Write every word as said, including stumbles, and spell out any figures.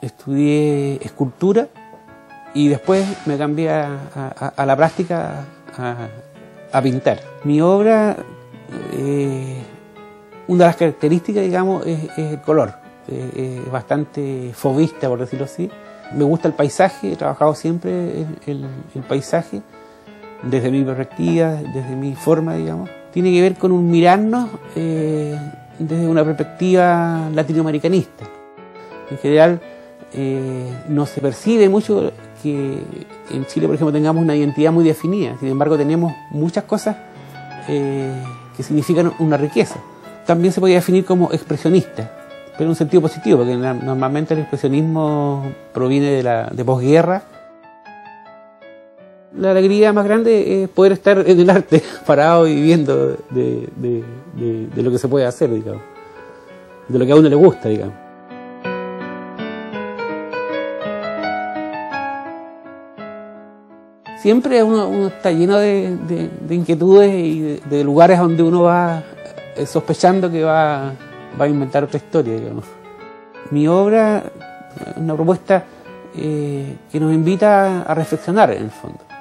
estudié escultura y después me cambié a, a, a la práctica a, a pintar. Mi obra, eh, una de las características, digamos, es, es el color. Eh, es bastante fauvista, por decirlo así. Me gusta el paisaje, he trabajado siempre el, el, el paisaje, desde mi perspectiva, desde mi forma, digamos. Tiene que ver con un mirarnos eh, desde una perspectiva latinoamericanista. En general, eh, no se percibe mucho que en Chile, por ejemplo, tengamos una identidad muy definida. Sin embargo, tenemos muchas cosas eh, que significan una riqueza. También se podría definir como expresionista, pero en un sentido positivo, porque normalmente el expresionismo proviene de la de posguerra. La alegría más grande es poder estar en el arte, parado y viviendo de, de, de, de lo que se puede hacer, digamos, de lo que a uno le gusta, digamos. Siempre uno, uno está lleno de, de, de inquietudes y de, de lugares donde uno va sospechando que va, va a inventar otra historia, digamos. Mi obra es una propuesta eh, que nos invita a reflexionar, en el fondo.